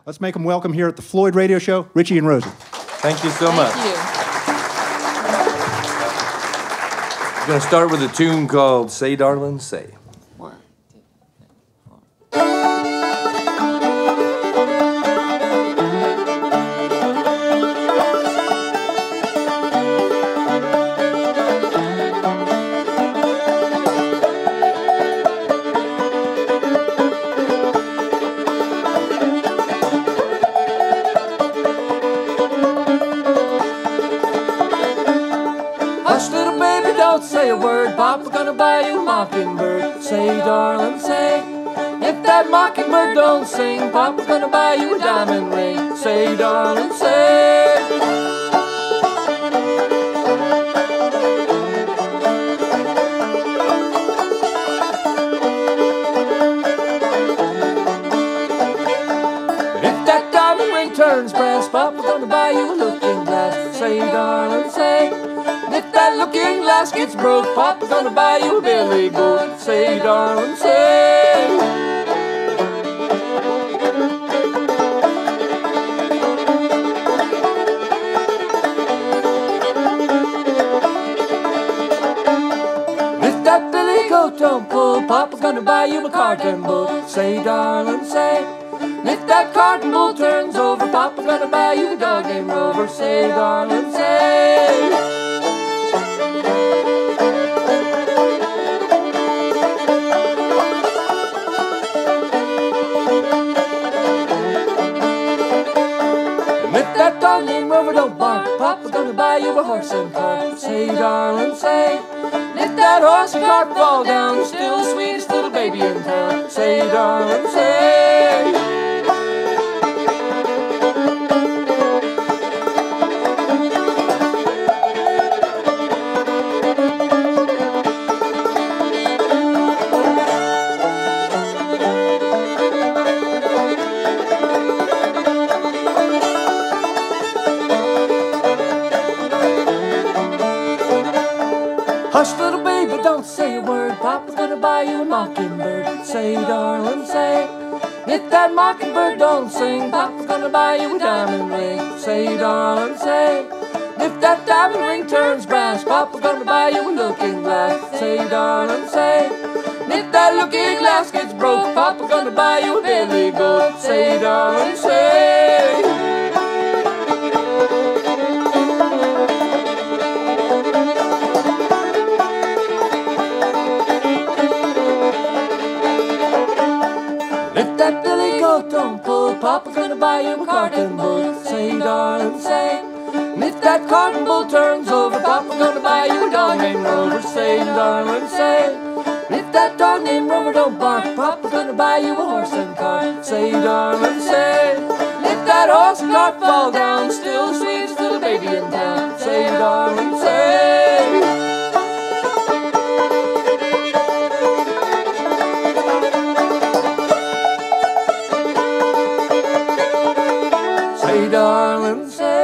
Let's make them welcome here at the Floyd Radio Show, Richie and Rosie. Thank you so much. Thank you. We're going to start with a tune called Say Darlin, Say. Say a word, Papa's gonna buy you a mockingbird. Say, darling, say. If that mockingbird don't sing, Papa's gonna buy you a diamond ring. Say, darling, say. If that diamond ring turns brass, Papa's gonna buy you a looking glass. Say, darling, say. If that looking glass gets broke, Papa's gonna buy you a billy goat. Say, darling, say. If that billy goat don't pull, Papa's gonna buy you a cart and bull. Say, darling, say. If that cart and bull turns over, Papa's gonna buy you a dog named Rover. Say, darling, say. That dog named Rover don't bark, Papa's gonna buy you a horse and cart. Say, darling, say. If that horse and cart fall down, still the sweetest little baby in town. Say, darling, say. Hush, little baby, don't say a word. Papa's gonna buy you a mockingbird. Say, darling, say. If that mockingbird don't sing, Papa's gonna buy you a diamond ring. Say, darling, say. If that diamond ring turns brass, Papa's gonna buy you a looking glass. Say, darling, say. If that looking glass gets broke, Papa's gonna buy you a billy goat. Say, darling, say. If that billy goat don't pull, Papa's gonna buy you a cart and bull. Say, darling, say. And if that cart and bull turns over, Papa's gonna buy you a dog named Rover. Say, darling, say. And if that dog named Rover don't bark, Papa's gonna buy you a horse and cart. Say, darling, say. And if that horse and cart fall down, still the sweetest little baby in town. Say, darling, say. Say, darling, say.